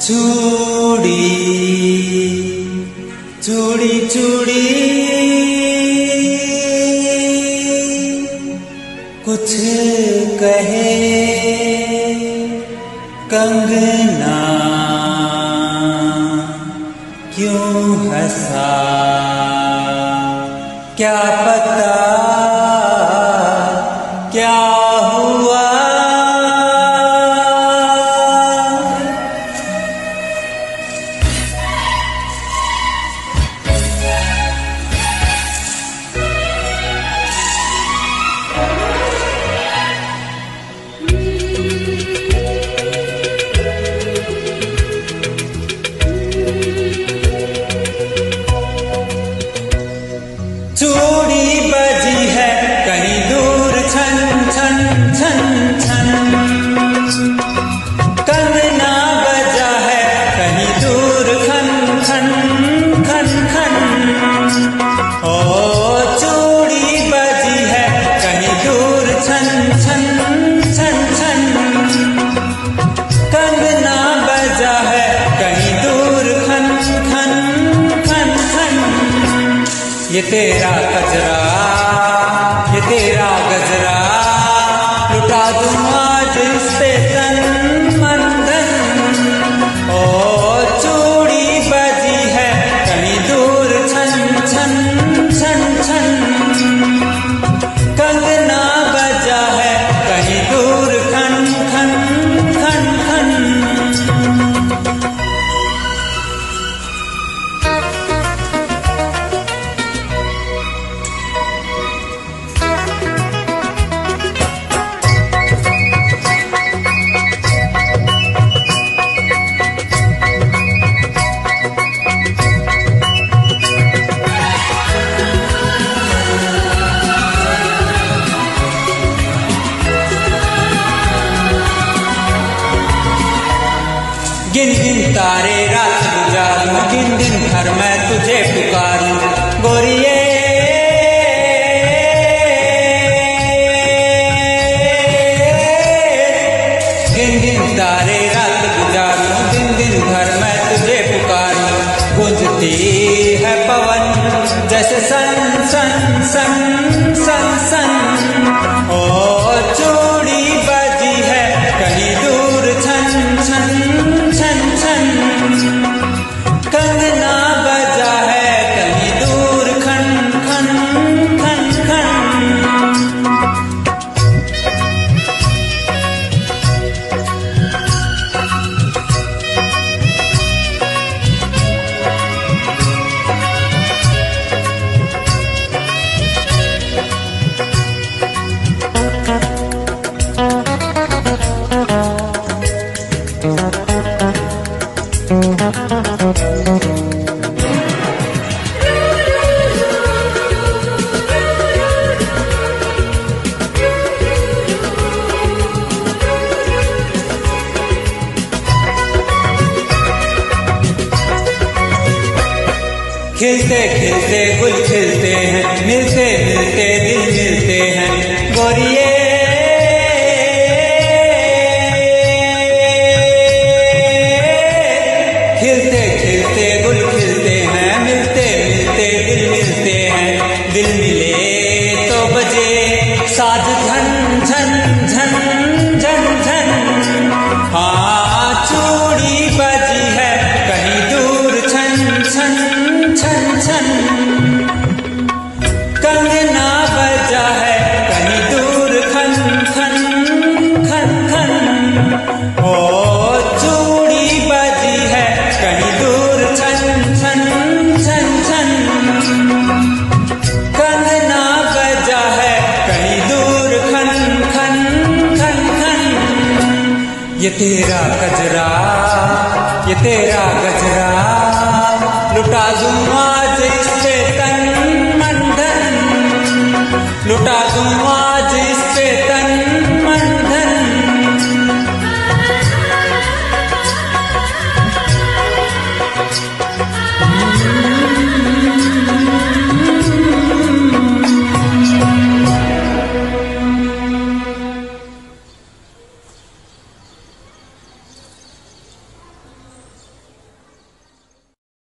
चूड़ी चूड़ी चूड़ी कुछ कहे कंगना क्यों हंसा क्या पता क्या हुआ। चूड़ी बजी है कहीं दूर छन छन छन छन, कंगना बजा है कहीं दूर खन खन खन खन। ओ चूड़ी बजी है कहीं दूर छन छन छन छन, कंगना बजा है कहीं दूर खन खन खन खन। ये तेरा कजरा ये तेरा गजरा लुटा दूं आज इस पे तन मन धन। ओ चूड़ी बजी है कहीं दूर छन छन छन छन, कंगना बजा है कहीं दूर खन खन खन खन। गिन गिन तारे रात गुजारूं, गिन दिन भर मैं तुझे पुकारूं गोरिये। गिन गिन तारे रात गुजारूं, दिन दिन भर मैं तुझे पुकारूं। गूंजती है पवन जैसे सन सन सन सन सन। ओ चूड़ी बजी है कहीं दूर छन छन छन छन, कंगना बजा है कहीं दूर खन खन खन खन। खिलते खिलते गुल खिलते हैं, मिलते मिलते दिल मिलते हैं गोरिये। खिलते खिलते गुल खिलते हैं, मिलते मिलते दिल मिलते हैं। दिल मिले तो बजे साज झन झन झन झन झन। हाँ चूड़ी बजी है कहीं दूर छन छन छन छन, कंगना बजा है कहीं दूर खन खन खन खन। ओ चूड़ी बजी है कहीं दूर छन छन छन छन, कंगना बजा है कहीं दूर खन खन खन खन। ये तेरा कजरा ये तेरा गजरा लुटा दूं आज इस पे तन मन धन, लुटा दूं